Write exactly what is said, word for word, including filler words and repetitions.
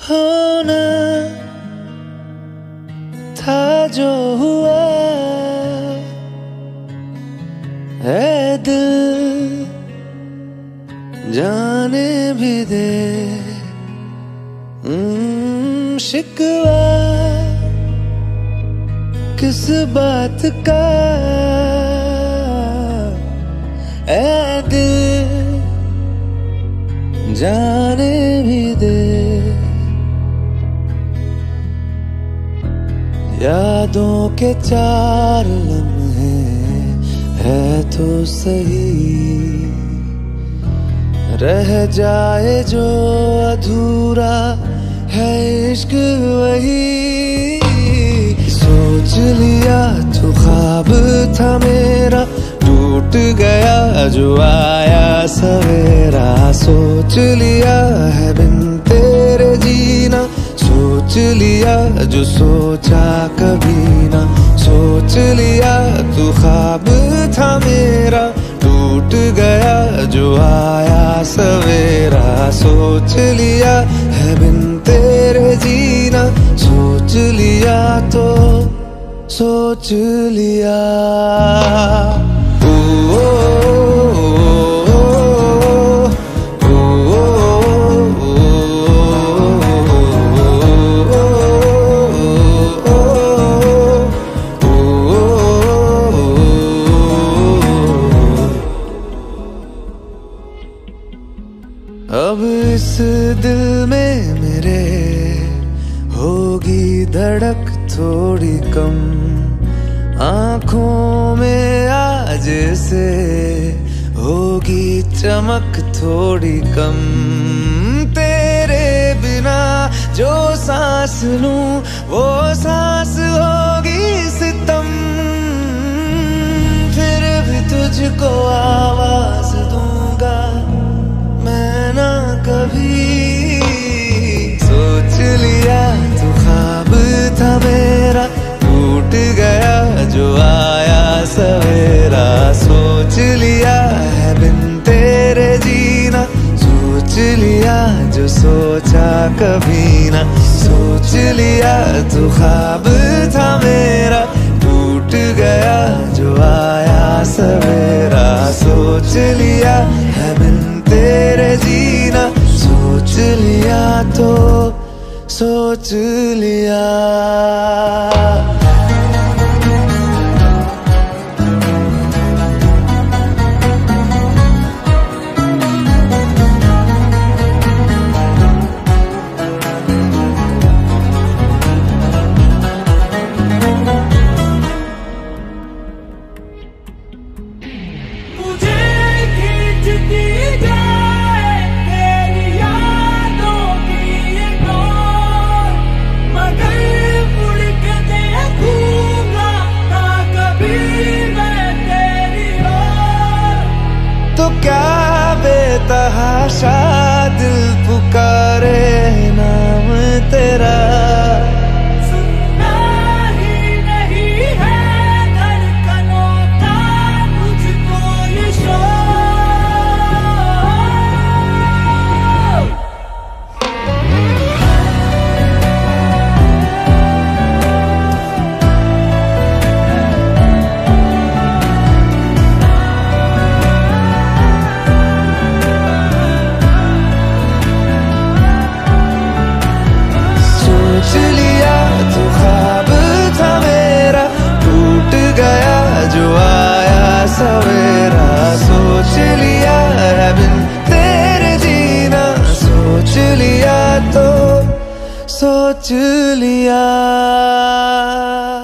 होना था जो हुआ, ऐ दिल जाने भी दे। शिकवा किस बात का, ऐ दिल जाने भी दे। यादों के चार लम्हे है तो सही, रह जाए जो अधूरा है इश्क वही। सोच लिया तो ख्वाब था मेरा, टूट गया जो आया सवेरा। सोच लिया है बिन तेरे जीना, सोच लिया जो सोचा कभी ना। सोच लिया तू ख्वाब था मेरा, टूट गया जो आया सवेरा। सोच लिया है बिन तेरे जीना, सोच लिया तो सोच लिया। ओ, ओ, अब इस दिल में मेरे होगी धड़क थोड़ी कम, आँखों में आज से होगी चमक थोड़ी कम। तेरे बिना जो सांस लूं वो सांस होगी सितम। फिर भी तुझको आवाज दूंगा मैं ना कभी। सोच लिया तू ख्वाब था मेरा, टूट गया जो आया सवेरा। सोच लिया है बिन तेरे जीना, सोच लिया जो सोचा कभी ना। सोच लिया तू ख्वाब था मेरा, टूट गया जो आया सवेरा। सोच लिया है बिन तेरे जीना, सोच लिया तो सोच लिया। तो क्या बेतहाशा दिल पुकारे नाम तेरा। सुनना ही नहीं है धड़कनों का मुझको ये शोर। सोच लिया तो ख्वाब था मेरा, टूट गया जो आया सवेरा। सोच लिया है बिन तेरे जीना, सोच लिया तो सोच लिया।